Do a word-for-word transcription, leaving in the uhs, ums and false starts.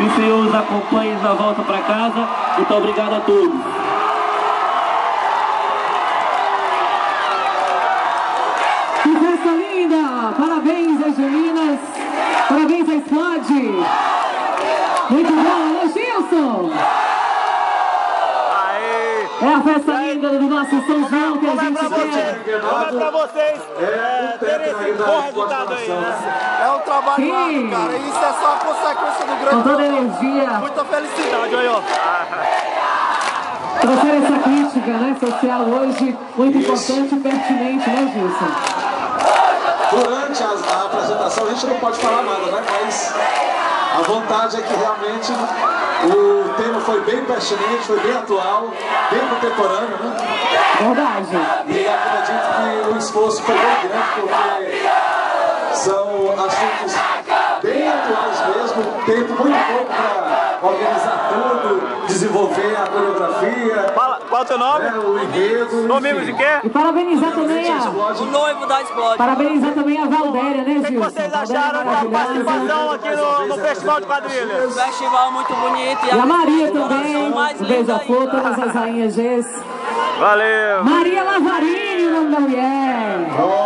Que o Senhor os acompanhe na volta para casa. Muito obrigado a todos. Que festa linda! Parabéns às meninas! Parabéns à Explode! Muito bom, alô Gilson! É a festa linda do nosso São João que a gente quer. Como é pra vocês é, terem esse bom resultado aí, né? É um trabalho árduo, cara. E isso é só a consequência do grande. Com toda a energia. Muita felicidade, olha, ó. Trouxer essa crítica, né, social hoje, muito isso. Importante e pertinente, né, Gilson? Durante a, a apresentação a gente não pode falar nada, né? Mas a vontade é que realmente o tema foi bem pertinente, foi bem atual, bem contemporâneo, né? Verdade. E acredito que o esforço foi bem grande, porque são assuntos bem atuais mesmo, tempo muito pouco para organizar tudo, desenvolver a coreografia. Fala, qual é o teu nome? Né, o enredo. Nome de quê? E parabenizar também a... O noivo da Explode. Parabenizar também a Valdéria, né, Gilson? O que, que vocês acharam da participação aqui no, no Festival de Quadrilhas? Festival muito bonito. E a Maria também, um beija-flor, todas as rainhas Gs. Valeu! Maria Lavarini, o nome da mulher.